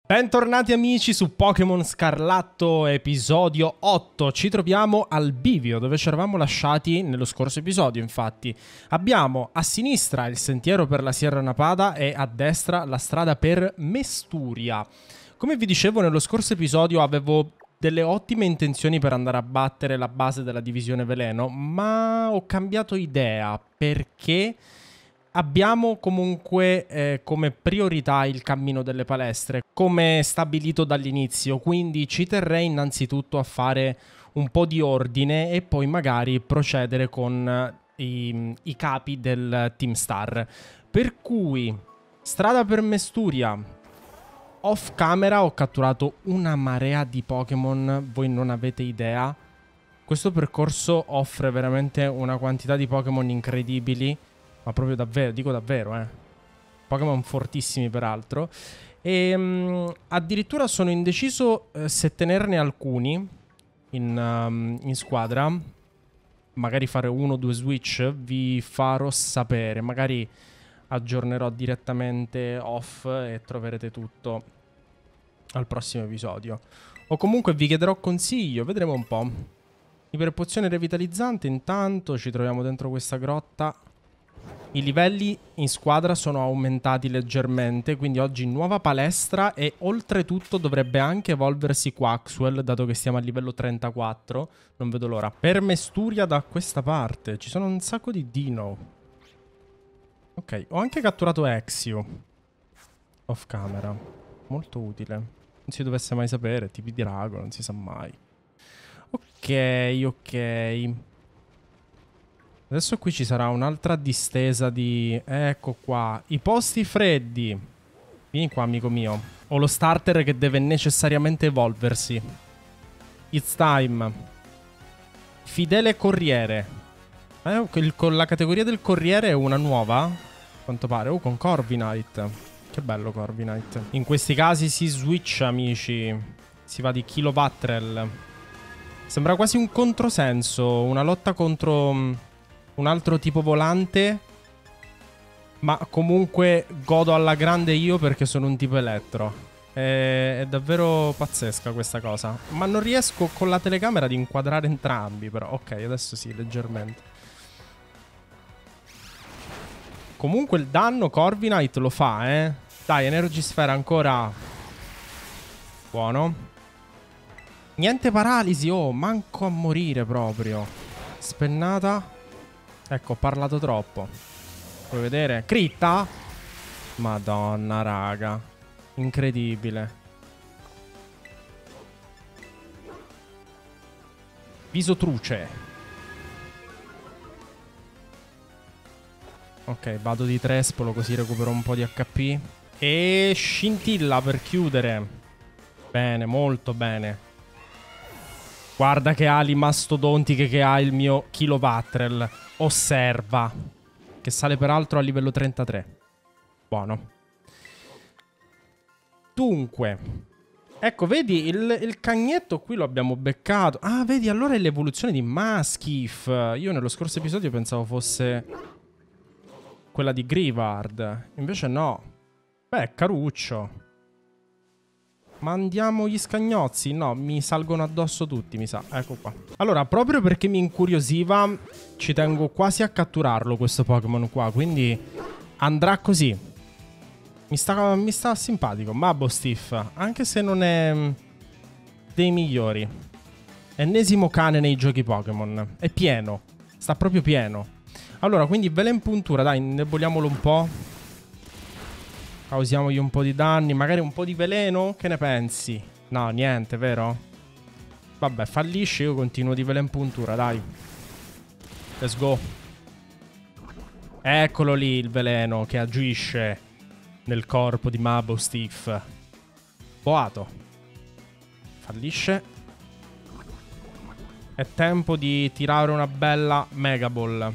Bentornati amici su Pokémon Scarlatto episodio 8. Ci troviamo al bivio dove ci eravamo lasciati nello scorso episodio, infatti. Abbiamo a sinistra il sentiero per la Sierra Napada e a destra la strada per Mesturia. Come vi dicevo nello scorso episodio avevo delle ottime intenzioni per andare a battere la base della divisione veleno, ma ho cambiato idea perché abbiamo comunque come priorità il cammino delle palestre, come stabilito dall'inizio, quindi ci terrei innanzitutto a fare un po' di ordine e poi magari procedere con i capi del Team Star. Per cui, strada per Mesturia, off camera ho catturato una marea di Pokémon, voi non avete idea. Questo percorso offre veramente una quantità di Pokémon incredibili. Ma proprio davvero, dico davvero, Pokémon fortissimi peraltro. E addirittura sono indeciso se tenerne alcuni in squadra. Magari fare uno o due switch, vi farò sapere. Magari aggiornerò direttamente off e troverete tutto al prossimo episodio. O comunque vi chiederò consiglio, vedremo un po'. Iperpozione revitalizzante, intanto ci troviamo dentro questa grotta. I livelli in squadra sono aumentati leggermente, quindi oggi nuova palestra e oltretutto dovrebbe anche evolversi Quaxwell, dato che stiamo a livello 34. Non vedo l'ora. Per Mesturia da questa parte ci sono un sacco di dino. Ok, ho anche catturato Exio off camera. Molto utile. Non si dovesse mai sapere, tipi di drago, non si sa mai. Ok. Adesso qui ci sarà un'altra distesa di... Ecco qua. I posti freddi. Vieni qua, amico mio. Ho lo starter che deve necessariamente evolversi. It's time. Fidele corriere. Con la categoria del corriere è una nuova? A quanto pare. Con Corviknight. Che bello Corviknight. In questi casi si switch, amici. Si va di Kilowattrel. Sembra quasi un controsenso. Una lotta contro... un altro tipo volante, ma comunque godo alla grande io perché sono un tipo elettro. È davvero pazzesca questa cosa. Ma non riesco con la telecamera ad inquadrare entrambi, però. Ok, adesso sì, leggermente. Comunque il danno Corviknight lo fa, Dai, Energy Sphere ancora. Buono. Niente paralisi, oh, manco a morire proprio. Spennata. Ecco, ho parlato troppo. Vuoi vedere? Critta? Madonna, raga. Incredibile. Viso truce. Ok, vado di trespolo così recupero un po' di HP. E scintilla per chiudere. Bene, molto bene. Guarda che ali mastodontiche che ha il mio Kilowattrel. Osserva. Che sale peraltro a livello 33. Buono. Dunque. Ecco, vedi, il cagnetto qui lo abbiamo beccato. Ah, vedi, allora è l'evoluzione di Maskif. Io nello scorso episodio pensavo fosse quella di Grivard. Invece no. Beh, caruccio. Mandiamo gli scagnozzi? No, mi salgono addosso tutti, mi sa. Ecco qua. Allora, proprio perché mi incuriosiva, ci tengo quasi a catturarlo questo Pokémon qua. Quindi andrà così. Mi sta simpatico. Mabostiff, anche se non è dei migliori. Ennesimo cane nei giochi Pokémon. È pieno. Sta proprio pieno. Allora, quindi vela in puntura. Dai, indeboliamolo un po'. Causiamogli un po' di danni. Magari un po' di veleno? Che ne pensi? No, niente, vero? Vabbè, fallisce. Io continuo di vela in puntura, dai. Let's go. Eccolo lì il veleno che agisce nel corpo di Mabostiff. Boato. Fallisce. È tempo di tirare una bella Mega Ball.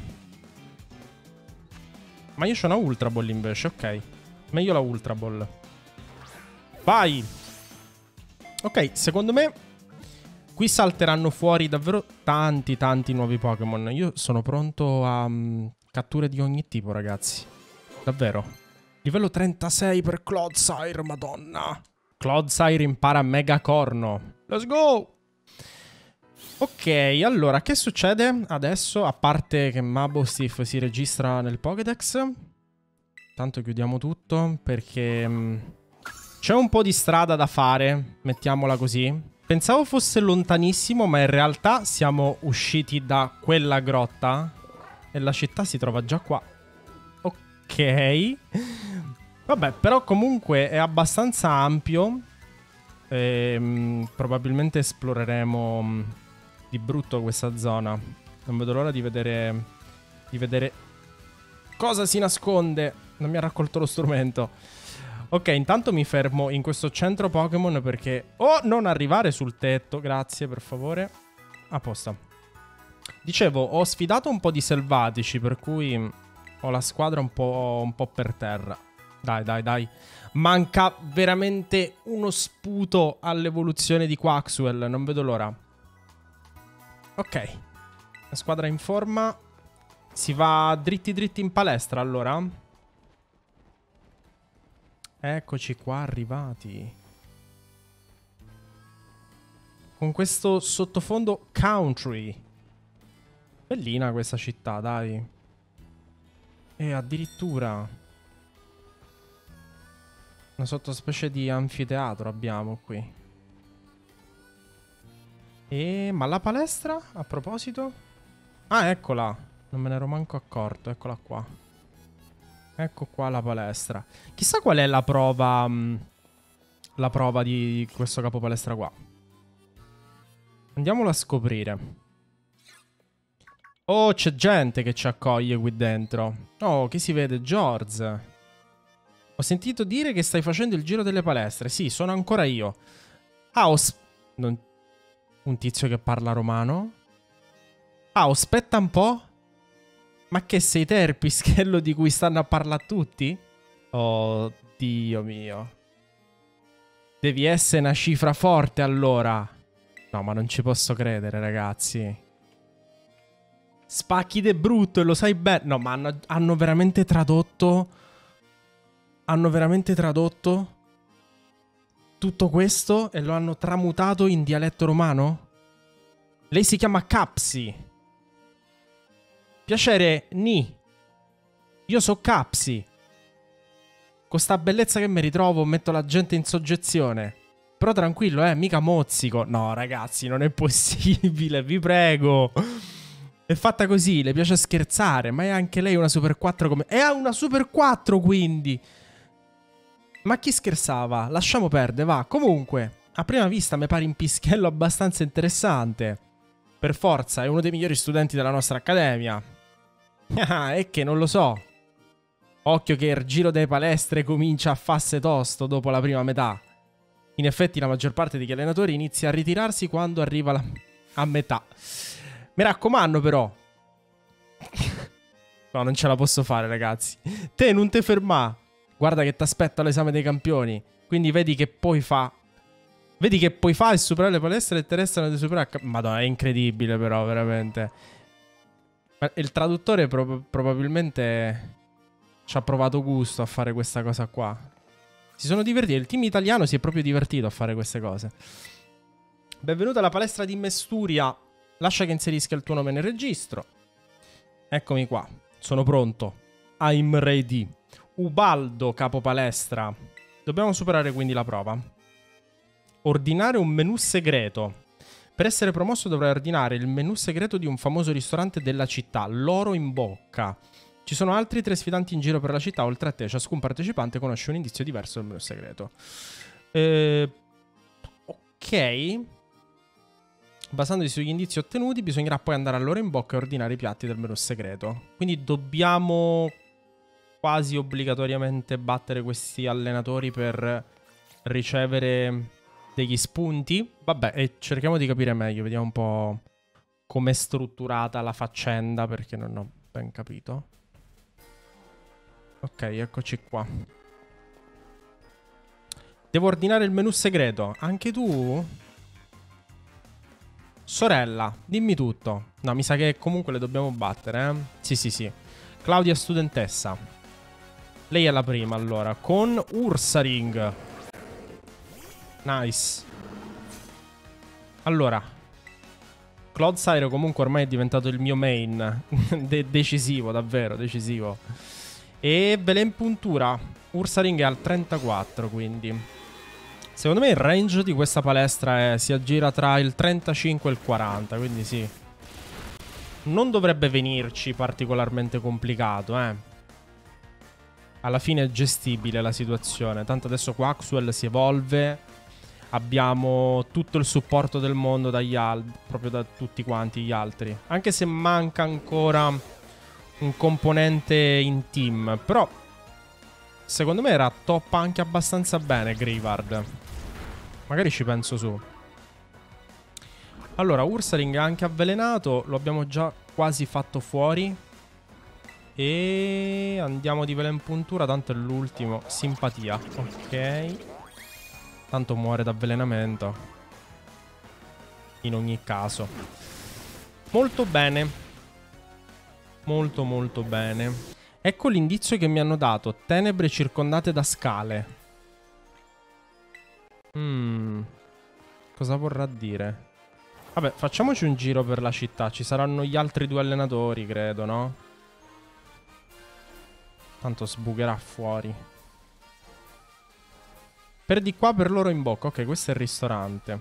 Ma io c'ho una Ultra Ball invece, ok. Meglio la Ultra Ball. Vai! Ok, secondo me qui salteranno fuori davvero tanti nuovi Pokémon. Io sono pronto a catture di ogni tipo, ragazzi. Davvero. Livello 36 per Clodsire, madonna. Clodsire impara Mega Corno. Let's go! Ok, allora, che succede adesso? A parte che Mabostif si registra nel Pokédex. Tanto chiudiamo tutto perché c'è un po' di strada da fare, mettiamola così. Pensavo fosse lontanissimo, ma in realtà siamo usciti da quella grotta e la città si trova già qua. Ok. Vabbè, però comunque è abbastanza ampio. Probabilmente esploreremo di brutto questa zona. Non vedo l'ora di vedere cosa si nasconde. Non mi ha raccolto lo strumento. Ok, intanto mi fermo in questo centro Pokémon perché... Oh, non arrivare sul tetto, grazie, per favore. A posto. Dicevo, ho sfidato un po' di selvatici, per cui ho la squadra un po' per terra. Dai. Manca veramente uno sputo all'evoluzione di Quaxwell, non vedo l'ora. Ok, la squadra in forma. Si va dritti in palestra, allora. Eccoci qua arrivati. Con questo sottofondo country. Bellina questa città, dai. E addirittura una sottospecie di anfiteatro abbiamo qui. Ma la palestra, a proposito? Ah, eccola. Non me ne ero manco accorto, eccola qua. Ecco qua la palestra. Chissà qual è la prova di questo capo palestra qua. Andiamolo a scoprire. Oh, c'è gente che ci accoglie qui dentro. Oh, che si vede? George. Ho sentito dire che stai facendo il giro delle palestre. Sì, sono ancora io. Ah, un tizio che parla romano? Ah, aspetta un po'. Ma che sei te il pischello di cui stanno a parlare tutti? Oh, Dio mio. Devi essere una cifra forte allora. No, ma non ci posso credere, ragazzi. Spacchi de brutto e lo sai bene. No, ma hanno veramente tradotto. Hanno veramente tradotto tutto questo e lo hanno tramutato in dialetto romano? Lei si chiama Capsi. Piacere, Ni. Io so Capsi. Con sta bellezza che mi ritrovo metto la gente in soggezione. Però tranquillo, mica mozzico. No, ragazzi, non è possibile, vi prego. È fatta così, le piace scherzare. Ma è anche lei una Super 4 come... È una Super 4 quindi. Ma chi scherzava? Lasciamo perdere, va. Comunque, a prima vista mi pare un pischello abbastanza interessante. Per forza, è uno dei migliori studenti della nostra accademia. Ah, è che non lo so. Occhio che il giro delle palestre comincia a farsi tosto dopo la prima metà. In effetti la maggior parte degli allenatori inizia a ritirarsi quando arriva a metà. Mi raccomando però. No, non ce la posso fare, ragazzi. Te non te ferma. Guarda che ti aspetto all'esame dei campioni. Quindi vedi che poi fa. Vedi che poi fa e superare le palestre e te restano di superare. Madonna, è incredibile però, veramente. Il traduttore probabilmente ci ha provato gusto a fare questa cosa qua. Si sono divertiti. Il team italiano si è proprio divertito a fare queste cose. Benvenuto alla palestra di Mesturia. Lascia che inserisca il tuo nome nel registro. Eccomi qua. Sono pronto. I'm ready. Ubaldo, capo palestra. Dobbiamo superare quindi la prova. Ordinare un menù segreto. Per essere promosso dovrai ordinare il menù segreto di un famoso ristorante della città, l'oro in bocca. Ci sono altri 3 sfidanti in giro per la città, oltre a te. Ciascun partecipante conosce un indizio diverso del menù segreto. Ok. Basandosi sugli indizi ottenuti, bisognerà poi andare all'oro in bocca e ordinare i piatti del menù segreto. Quindi dobbiamo quasi obbligatoriamente battere questi allenatori per ricevere degli spunti. Vabbè, e cerchiamo di capire meglio. Vediamo un po' com'è strutturata la faccenda, perché non ho ben capito. Ok, eccoci qua. Devo ordinare il menù segreto. Anche tu? Sorella, dimmi tutto. No, mi sa che comunque le dobbiamo battere, eh? Sì. Claudia studentessa. Lei è la prima, allora. Con Ursaring. Nice. Allora, Clodsire comunque ormai è diventato il mio main. Decisivo, davvero, decisivo. E Velen Puntura. Ursaring è al 34, quindi. Secondo me il range di questa palestra si aggira tra il 35 e il 40, quindi sì. Non dovrebbe venirci particolarmente complicato, Alla fine è gestibile la situazione. Tanto adesso Quaxwell si evolve. Abbiamo tutto il supporto del mondo dagli altri, proprio da tutti quanti gli altri. Anche se manca ancora un componente in team. Però secondo me era top anche abbastanza bene Greivard. Magari ci penso su. Allora, Ursaring è anche avvelenato. Lo abbiamo già quasi fatto fuori. E andiamo di Velen Puntura. Tanto è l'ultimo. Simpatia. Ok. Tanto muore da avvelenamento. In ogni caso. Molto bene. Molto molto bene. Ecco l'indizio che mi hanno dato. Tenebre circondate da scale. Cosa vorrà dire? Vabbè, facciamoci un giro per la città. Ci saranno gli altri due allenatori, credo, no? Tanto sbugherà fuori. Per di qua, per loro in bocca. Ok, questo è il ristorante.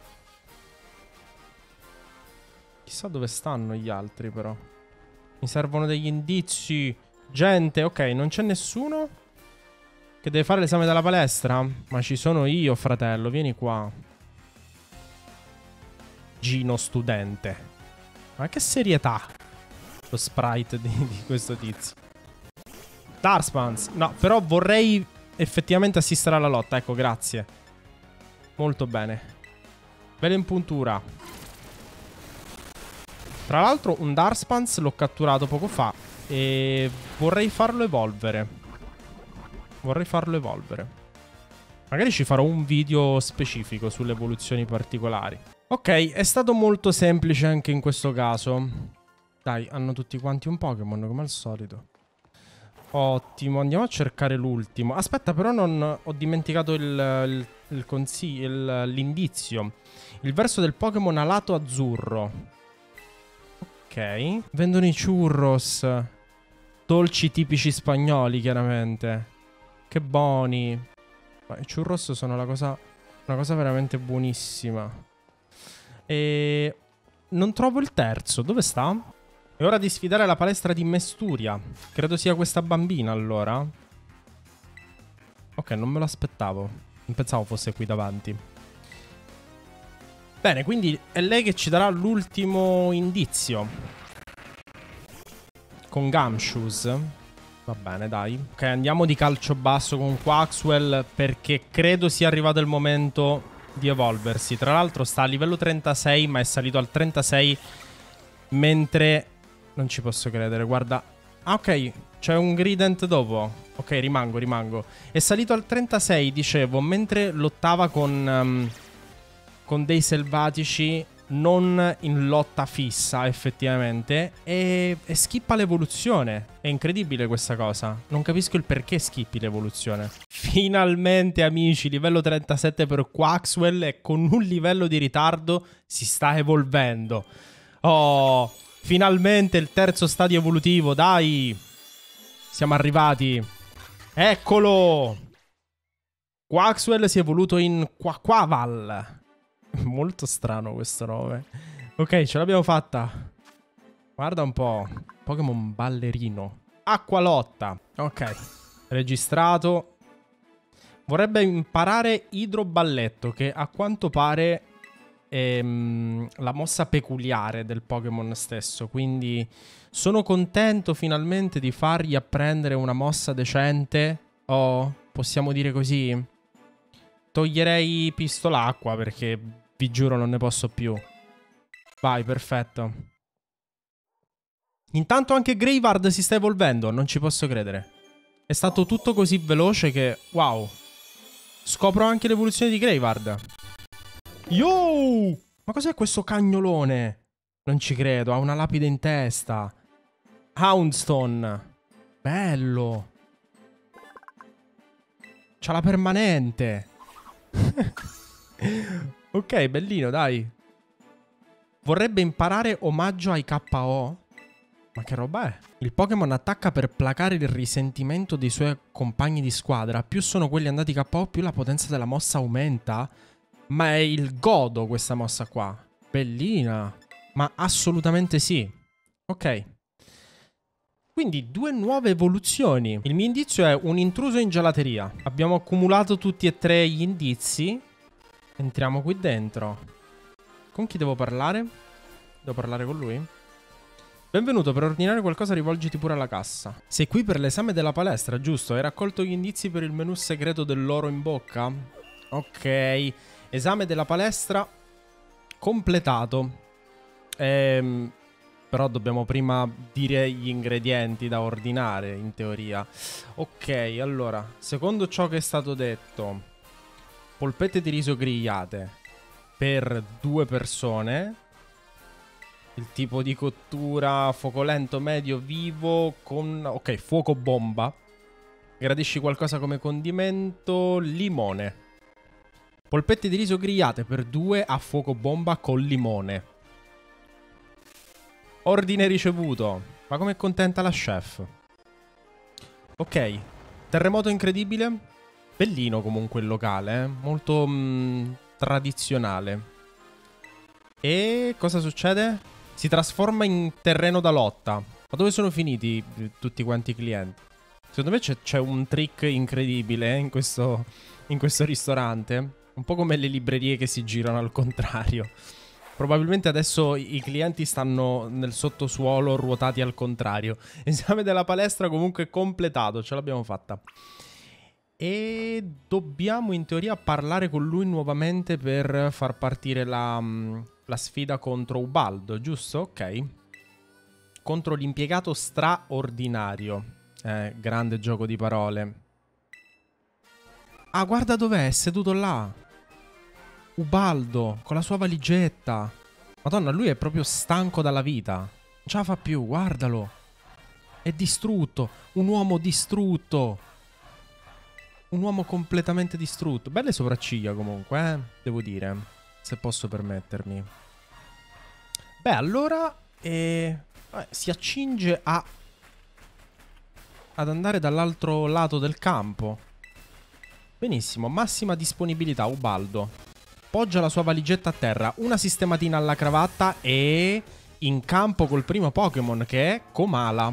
Chissà dove stanno gli altri, però. Mi servono degli indizi. Gente, ok, non c'è nessuno che deve fare l'esame della palestra? Ma ci sono io, fratello. Vieni qua. Gino studente. Ma che serietà. Lo sprite di questo tizio. Darspans. No, però vorrei effettivamente assistere alla lotta. Ecco, grazie. Molto bene. Velen Puntura. Tra l'altro un Darspans l'ho catturato poco fa. E vorrei farlo evolvere. Vorrei farlo evolvere. Magari ci farò un video specifico sulle evoluzioni particolari. Ok, è stato molto semplice anche in questo caso. Dai, hanno tutti quanti un Pokémon come al solito. Ottimo, andiamo a cercare l'ultimo. Aspetta, però non ho dimenticato l'indizio. Il verso del Pokémon alato azzurro. Ok. Vendono i churros. Dolci tipici spagnoli, chiaramente. Che buoni. Ma i churros sono una cosa veramente buonissima. E non trovo il terzo. Dove sta? È ora di sfidare la palestra di Mesturia. Credo sia questa bambina, allora. Ok, non me lo aspettavo. Non pensavo fosse qui davanti. Bene, quindi è lei che ci darà l'ultimo indizio. Con Gumshoes. Va bene, dai. Ok, andiamo di calcio basso con Quaxwell, perché credo sia arrivato il momento di evolversi. Tra l'altro sta a livello 36, ma è salito al 36 mentre... Non ci posso credere, guarda. Ah, ok, c'è un Grident dopo. Ok, rimango. È salito al 36, dicevo, mentre lottava con dei selvatici, non in lotta fissa, effettivamente. E skippa l'evoluzione. È incredibile questa cosa. Non capisco il perché skippi l'evoluzione. Finalmente, amici, livello 37 per Quaxwell, e con un livello di ritardo si sta evolvendo. Oh... Finalmente il terzo stadio evolutivo, dai! Siamo arrivati. Eccolo! Quaxwell si è evoluto in Quaquaval. Molto strano questo nome. Ok, ce l'abbiamo fatta. Guarda un po'. Pokémon ballerino. Acqualotta. Ok. Registrato. Vorrebbe imparare idroballetto, che a quanto pare... la mossa peculiare del Pokémon stesso. Quindi sono contento finalmente di fargli apprendere una mossa decente. Oh, possiamo dire così. Toglierei pistolacqua, perché vi giuro non ne posso più. Vai, perfetto. Intanto anche Greivard si sta evolvendo. Non ci posso credere. È stato tutto così veloce che... Wow. Scopro anche l'evoluzione di Greivard. Yo! Ma cos'è questo cagnolone? Non ci credo, ha una lapide in testa. Houndstone. Bello. C'ha la permanente. Ok, bellino, dai. Vorrebbe imparare omaggio ai KO? Ma che roba è? Il Pokémon attacca per placare il risentimento dei suoi compagni di squadra. Più sono quelli andati KO, più la potenza della mossa aumenta. Ma è il godo questa mossa qua. Bellina. Ma assolutamente sì. Ok. Quindi 2 nuove evoluzioni. Il mio indizio è un intruso in gelateria. Abbiamo accumulato tutti e 3 gli indizi. Entriamo qui dentro. Con chi devo parlare? Devo parlare con lui? Benvenuto, per ordinare qualcosa rivolgiti pure alla cassa. Sei qui per l'esame della palestra, giusto? Hai raccolto gli indizi per il menù segreto dell'oro in bocca? Ok. Esame della palestra completato. Però dobbiamo prima dire gli ingredienti da ordinare, in teoria. Ok, allora, secondo ciò che è stato detto, polpette di riso grigliate per 2 persone. Il tipo di cottura, fuoco lento, medio, vivo, con... ok, fuoco bomba. Gradisci qualcosa come condimento? Limone. Polpette di riso grigliate per 2 a fuoco bomba con limone. Ordine ricevuto. Ma com'è contenta la chef? Ok. Terremoto incredibile. Bellino comunque il locale, eh? Molto tradizionale. E cosa succede? Si trasforma in terreno da lotta. Ma dove sono finiti tutti quanti i clienti? Secondo me c'è un trick incredibile in questo ristorante. Un po' come le librerie che si girano al contrario. Probabilmente adesso i clienti stanno nel sottosuolo ruotati al contrario. Esame della palestra comunque completato, ce l'abbiamo fatta. E dobbiamo in teoria parlare con lui nuovamente per far partire la sfida contro Ubaldo, giusto? Ok. Contro l'impiegato straordinario. Grande gioco di parole. Ah, guarda dov'è, è seduto là. Ubaldo, con la sua valigetta. Madonna, lui è proprio stanco dalla vita. Non ce la fa più, guardalo. È distrutto. Un uomo distrutto. Un uomo completamente distrutto. Belle sopracciglia comunque, devo dire. Se posso permettermi. Beh, allora... si accinge ad andare dall'altro lato del campo. Benissimo, massima disponibilità, Ubaldo. Poggia la sua valigetta a terra, una sistematina alla cravatta e... in campo col primo Pokémon, che è Komala.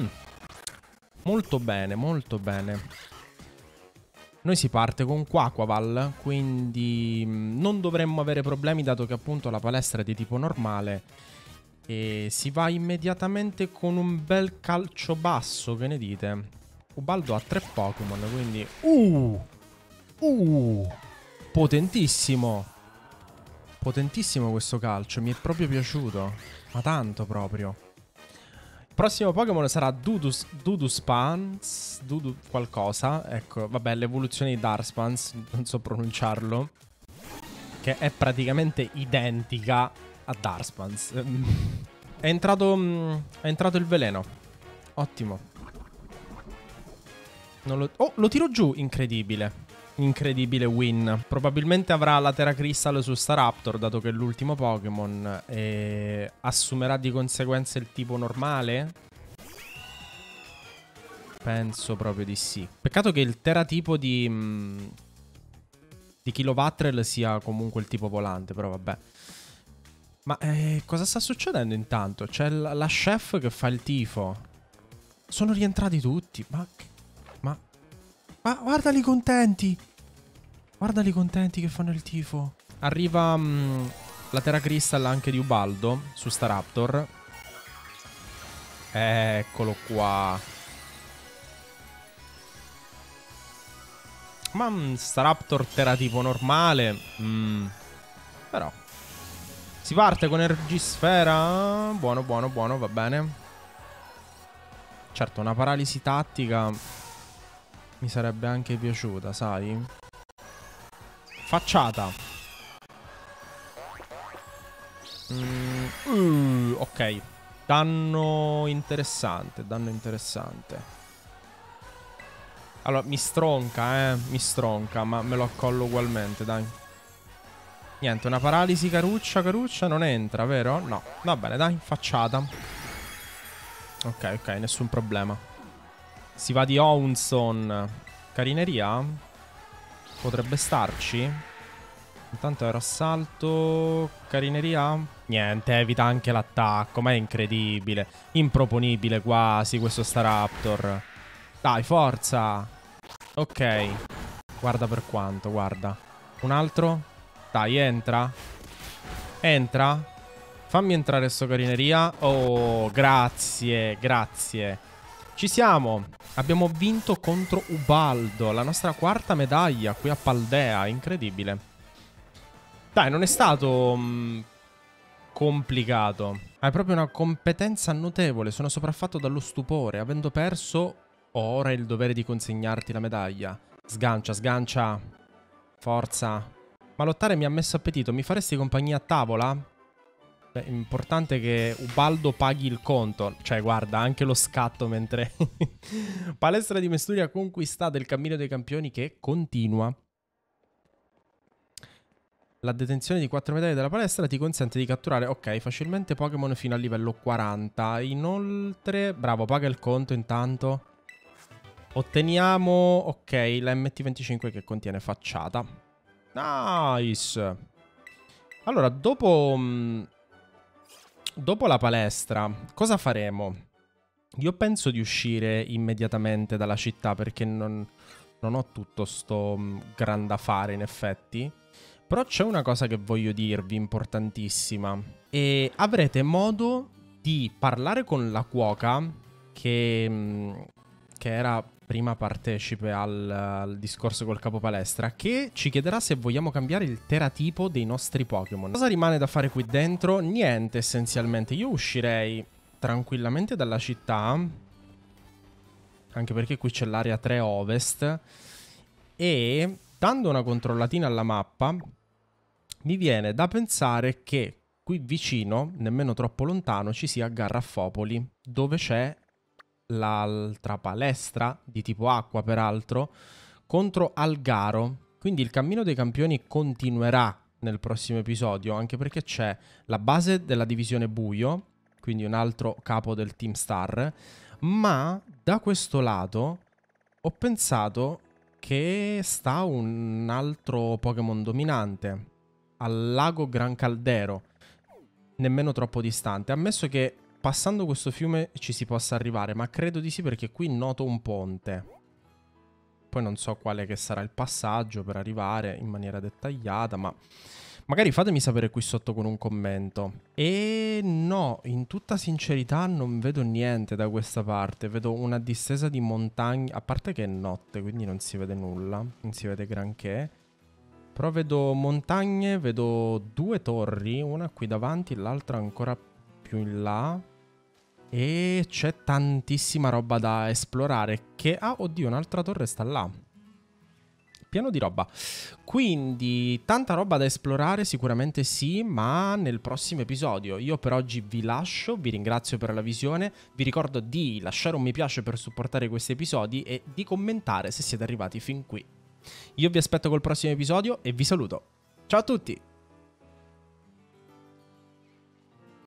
Molto bene, molto bene. Noi si parte con Quaquaval, quindi non dovremmo avere problemi dato che appunto la palestra è di tipo normale. E si va immediatamente con un bel calcio basso, che ne dite? Ubaldo ha 3 Pokémon, quindi... Potentissimo. Potentissimo questo calcio, mi è proprio piaciuto. Ma tanto proprio. Il prossimo Pokémon sarà Duduspans. Dudu qualcosa. Ecco, vabbè, l'evoluzione di Darspans, non so pronunciarlo. Che è praticamente identica a Darspans. È entrato il veleno. Ottimo. Oh, lo tiro giù, incredibile. Incredibile win. Probabilmente avrà la Tera Crystal su Staraptor, dato che è l'ultimo Pokémon. E assumerà di conseguenza il tipo normale? Penso proprio di sì. Peccato che il teratipo di Kilowattrel sia comunque il tipo volante, però vabbè. Ma cosa sta succedendo intanto? C'è la chef che fa il tifo. Sono rientrati tutti. Ma guardali contenti. Guardali contenti che fanno il tifo. Arriva la Tera Crystal anche di Ubaldo su Staraptor. Eccolo qua. Ma Staraptor Tera tipo normale. Però si parte con Energisfera. Buono, buono, buono, va bene. Certo, una paralisi tattica mi sarebbe anche piaciuta, sai? Facciata. Ok. Danno interessante, danno interessante. Allora, mi stronca, mi stronca, ma me lo accollo ugualmente, dai. Niente, una paralisi caruccia, caruccia non entra, vero? No, va bene, dai, facciata. Ok, ok, nessun problema. Si va di Ounson. Carineria? Potrebbe starci. Intanto era assalto. Carineria? Niente, evita anche l'attacco. Ma è incredibile. Improponibile quasi questo Staraptor. Dai, forza. Ok. Guarda per quanto, guarda. Un altro? Dai, entra. Entra. Fammi entrare sto Carineria. Oh, grazie, grazie. Ci siamo. Abbiamo vinto contro Ubaldo. La nostra quarta medaglia qui a Paldea. Incredibile. Dai, non è stato complicato. Hai proprio una competenza notevole. Sono sopraffatto dallo stupore. Avendo perso, ho ora il dovere di consegnarti la medaglia. Sgancia, sgancia. Forza. Ma lottare mi ha messo appetito. Mi faresti compagnia a tavola? Beh, importante che Ubaldo paghi il conto. Cioè, guarda, anche lo scatto mentre... Palestra di Mesturi ha conquistato il cammino dei campioni che continua. La detenzione di 4 medaglie della palestra ti consente di catturare, ok, facilmente Pokémon fino a livello 40. Inoltre, bravo, paga il conto intanto. Otteniamo, ok, la MT25 che contiene facciata. Nice. Allora, dopo la palestra, cosa faremo? Io penso di uscire immediatamente dalla città perché non ho tutto sto gran da fare in effetti. Però c'è una cosa che voglio dirvi, importantissima. E avrete modo di parlare con la cuoca che era prima partecipe al discorso col capo palestra, che ci chiederà se vogliamo cambiare il teratipo dei nostri Pokémon. Cosa rimane da fare qui dentro? Niente, essenzialmente. Io uscirei tranquillamente dalla città, anche perché qui c'è l'area 3 ovest, e dando una controllatina alla mappa mi viene da pensare che qui vicino, nemmeno troppo lontano, ci sia Garraffopoli, dove c'è l'altra palestra di tipo acqua, peraltro, contro Algaro. Quindi il cammino dei campioni continuerà nel prossimo episodio, anche perché c'è la base della divisione buio, quindi un altro capo del Team Star, ma da questo lato ho pensato che sta un altro Pokémon dominante al lago Gran Caldero, nemmeno troppo distante. Ammesso che passando questo fiume ci si possa arrivare, ma credo di sì perché qui noto un ponte. Poi non so quale che sarà il passaggio per arrivare in maniera dettagliata, ma magari fatemi sapere qui sotto con un commento. E no, in tutta sincerità non vedo niente da questa parte. Vedo una distesa di montagne, a parte che è notte, quindi non si vede nulla, non si vede granché. Però vedo montagne, vedo 2 torri, una qui davanti, l'altra ancora più in là. E c'è tantissima roba da esplorare che... Ah, oddio, un'altra torre sta là. Pieno di roba. Quindi, tanta roba da esplorare, sicuramente sì, ma nel prossimo episodio. Io per oggi vi lascio, vi ringrazio per la visione, vi ricordo di lasciare un mi piace per supportare questi episodi e di commentare se siete arrivati fin qui. Io vi aspetto col prossimo episodio e vi saluto. Ciao a tutti!